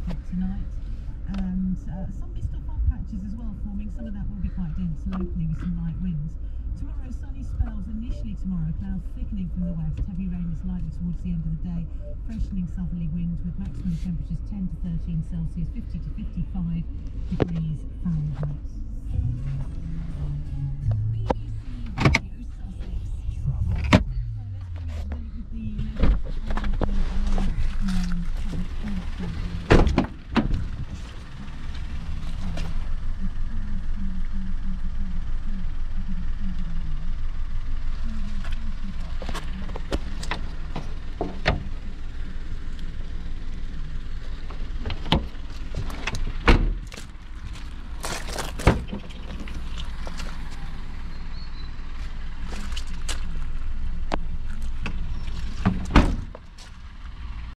o'clock tonight. And some mist or fog patches as well forming. Some of that will be quite dense locally with some light winds. Tomorrow, sunny spells. Initially tomorrow, clouds thickening from the west. Heavy rain is likely towards the end of the day. Freshening southerly winds with maximum temperatures 10 to 13 Celsius, 50 to 55 degrees Fahrenheit.